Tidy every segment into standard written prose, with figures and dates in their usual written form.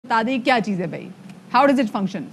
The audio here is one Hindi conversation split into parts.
बता दें क्या चीज़ है भाई, हाउ डज इट फंक्शन?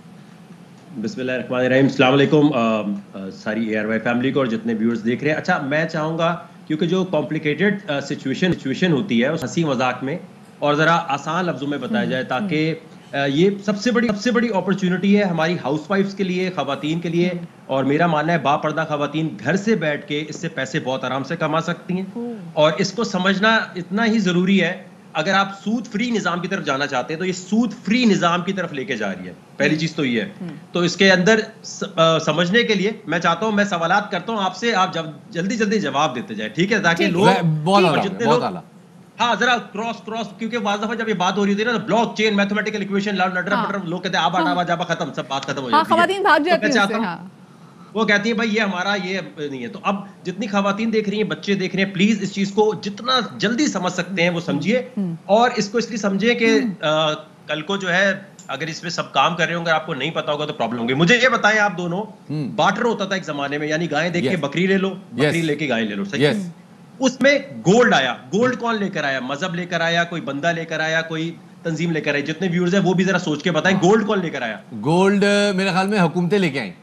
बिस्मिल्लाहिर्रहमानिर्रहीम, अस्सलाम वालेकुम सारी ARY फैमिली को और जितने व्यूअर्स देख रहे हैं। अच्छा, मैं चाहूँगा क्योंकि जो कॉम्प्लिकेटेड सिचुएशन होती है उस हंसी मजाक में और ज़रा आसान लफ्ज़ों में बताया जाए ताकि ये सबसे बड़ी अपॉर्चुनिटी है हमारी हाउसवाइफ्स के लिए, ख़वातीन के लिए। और मेरा मानना है बापर्दा ख़वातीन घर से बैठ के इससे पैसे बहुत आराम से कमा सकती हैं और इसको समझना इतना ही ज़रूरी है। अगर आप सूद फ्री निज़ाम की तरफ जाना चाहते हैं तो ये सूद फ्री निज़ाम की तरफ लेके जा रही है, पहली चीज़ तो ये है। तो इसके अंदर समझने के लिए मैं चाहता हूं, मैं सवालात करता हूं आपसे, आप जल्दी जवाब देते जाए, ठीक है? ताकि लोग जितने लोग हाँ जरा क्रॉस क्योंकि वाज़ दफा जब ये बात हो रही थी ना, ब्लॉक चेन मैथमेटिकल इक्वेशन लोग कहते हैं आबा जाबा खत्म, सब बात खत्म हो जाती है। खवातीन भाग जाती हैं, वो कहती है भाई ये हमारा ये नहीं है। तो अब जितनी खवातीन देख रही हैं, बच्चे देख रहे हैं, प्लीज इस चीज को जितना जल्दी समझ सकते हैं वो समझिए और इसको इसलिए समझिए कि कल को जो है अगर इसमें सब काम कर रहे होंगे आपको नहीं पता होगा तो प्रॉब्लम होगी। मुझे ये बताएं आप दोनों, बार्टर होता था एक जमाने में, यानी गाय देख के बकरी ले लो, बकरी लेके गाय ले लो, सही? उसमें गोल्ड आया। गोल्ड कौन लेकर आया? मजहब लेकर आया, कोई बंदा लेकर आया, कोई तंजीम लेकर आई? जितने व्यूअर्स हैं वो भी जरा सोच के बताएं, गोल्ड कौन लेकर आया? गोल्ड मेरे ख्याल में हुकूमतें लेके आई।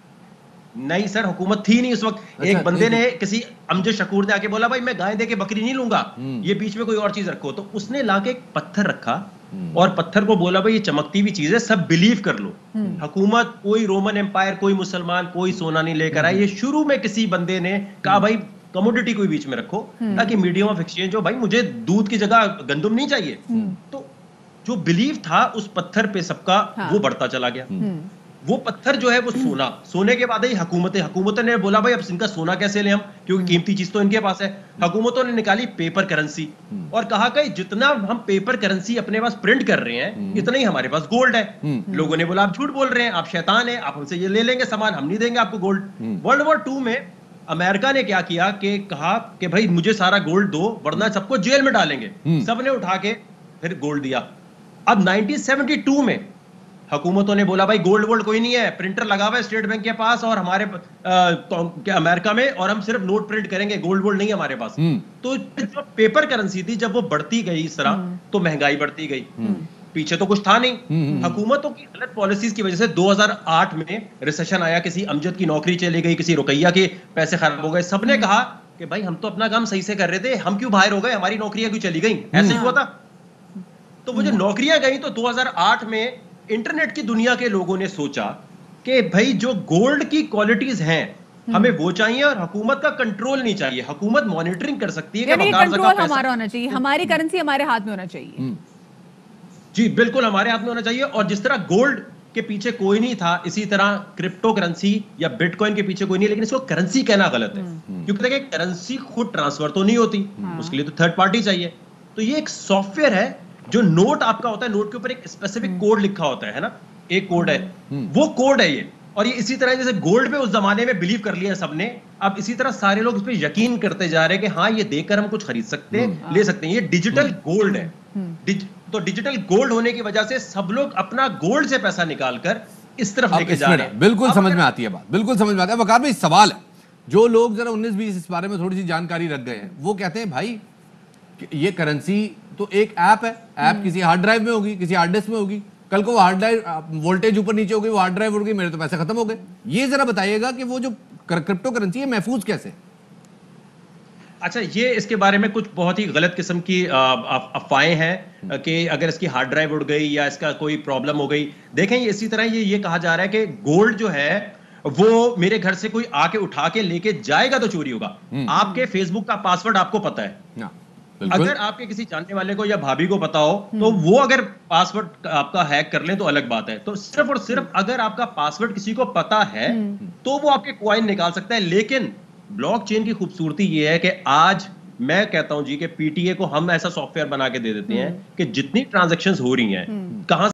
नहीं सर, हुकूमत थी नहीं उस वक्त। अच्छा, एक बंदे ने, किसी अमजद शकूर ने आके बोला भाई मैं गाय दे के बकरी नहीं लूंगा, ये बीच में कोई और चीज रखो। तो उसने लाके एक पत्थर रखा और पत्थर को बोला भाई ये चमकती हुई चीज है, सब बिलीव कर लो। हुकूमत, कोई रोमन एम्पायर, कोई मुसलमान, कोई सोना नहीं लेकर आया। ये शुरू में किसी बंदे ने कहा भाई कमोडिटी कोई बीच में रखो ताकि मीडियम ऑफ एक्सचेंज हो, भाई मुझे दूध की जगह गंदुम नहीं चाहिए। तो जो बिलीव था उस पत्थर पे सबका, वो बढ़ता चला गया। वो पत्थर जो है वो सोने के बाद ही हुकूमतों ने बोला भाई अब इनका सोना कैसे ले हम, क्योंकि कीमती चीज तो इनके पास है। हुकूमतों ने निकाली पेपर करेंसी और कहा कि जितना हम पेपर करेंसी अपने पास प्रिंट कर रहे हैं इतना ही हमारे पास गोल्ड है। लोगों ने बोला आप झूठ बोल रहे हैं, आप शैतान हैं, आप हमसे ये ले लेंगे सामान, हम नहीं देंगे आपको गोल्ड। वर्ल्ड वॉर 2 में अमेरिका ने क्या किया कि कहा कि भाई मुझे सारा गोल्ड दो वरना सबको जेल में डालेंगे। सबने उठा के फिर गोल्ड दिया। अब 1972 में हुकूमतों ने बोला भाई गोल्ड वोल्ड कोई नहीं है, प्रिंटर लगा हुआ है स्टेट बैंक के पास और हमारे अमेरिका में, और हम सिर्फ नोट प्रिंट करेंगे, गोल्ड वोल्ड नहीं है हमारे पास। तो जो पेपर करेंसी थी जब वो बढ़ती गई इस तरह तो महंगाई बढ़ती गई। पीछे तो कुछ था नहीं। हुकूमतों की गलत पॉलिसीज की वजह से 2008 में रिसेशन आया, किसी अमजद की नौकरी चली गई, किसी रुकैया के पैसे खराब हो गए। सबने कहा कि भाई हम तो अपना काम सही से कर रहे थे, हम क्यों बाहर हो गए, हमारी नौकरियां क्यों चली गई? ऐसे ही हुआ था। तो वो जो नौकरियां गई तो 2008 में इंटरनेट की दुनिया के लोगों ने सोचा कि भाई जो गोल्ड की क्वालिटीज हैं हमें वो चाहिए और हुकूमत का कंट्रोल नहीं चाहिए। हुकूमत मॉनिटरिंग कर सकती है कि कंट्रोल हमारा होना चाहिए, हमारी करेंसी हमारे हाथ में होना चाहिए। जी बिल्कुल, हमारे हाथ में होना चाहिए। और जिस तरह गोल्ड के पीछे कोई नहीं था, इसी तरह क्रिप्टो करेंसी या बिटकॉइन के पीछे कोई नहीं, लेकिन इसको करेंसी कहना गलत है क्योंकि देखिए करेंसी खुद ट्रांसफर तो नहीं होती, उसके लिए तो थर्ड पार्टी चाहिए। तो ये एक सॉफ्टवेयर है, जो नोट आपका होता है, नोट के ऊपर एक स्पेसिफिक कोड लिखा होता है ना, एक कोड है, वो कोड है ये। और ये इसी तरह जैसे गोल्ड पे उस जमाने में बिलीव कर लिया सबने, अब इसी तरह सारे लोग इस पे यकीन करते जा रहे हैं कि हाँ ये देकर हम कुछ खरीद सकते हैं, ले सकते हैं। ये डिजिटल गोल्ड है। तो डिजिटल गोल्ड होने की वजह से सब लोग अपना गोल्ड से पैसा निकालकर इस तरफ लेके जा रहे हैं। बिल्कुल समझ में आती है बात, बिल्कुल समझ में आता है। वकार भाई सवाल है, जो लोग जरा 19-20 इस बारे में थोड़ी सी जानकारी रख गए हैं, वो कहते हैं भाई ये करेंसी तो एक ऐप है, ऐप किसी हार्ड ड्राइव में होगी, किसी हार्ड डिस्क में होगी, कल को वो हार्ड ड्राइव वोल्टेज ऊपर नीचे हो गई, वो हार्ड ड्राइव उड़ गई, मेरे तो पैसे खत्म हो गए। ये जरा बताइएगा कि वो जो क्रिप्टो करेंसी है महफूज कैसे? अच्छा, ये इसके बारे में कुछ बहुत ही गलत किस्म की अफवाहें हैं कि अगर इसकी हार्ड ड्राइव उड़ गई या इसका कोई प्रॉब्लम हो गई। देखें इसी तरह ये कहा जा रहा है कि गोल्ड जो है वो मेरे घर से कोई आके उठा के लेके जाएगा तो चोरी होगा। आपके फेसबुक का पासवर्ड आपको पता है, अगर आपके किसी जानने वाले को या भाभी को पता हो तो वो अगर पासवर्ड आपका हैक कर लें तो अलग बात है। तो सिर्फ और सिर्फ अगर आपका पासवर्ड किसी को पता है तो वो आपके कॉइन निकाल सकता है। लेकिन ब्लॉकचेन की खूबसूरती ये है कि आज मैं कहता हूं जी कि पीटीए को हम ऐसा सॉफ्टवेयर बना के दे देते हैं कि जितनी ट्रांजैक्शंस हो रही हैं, कहां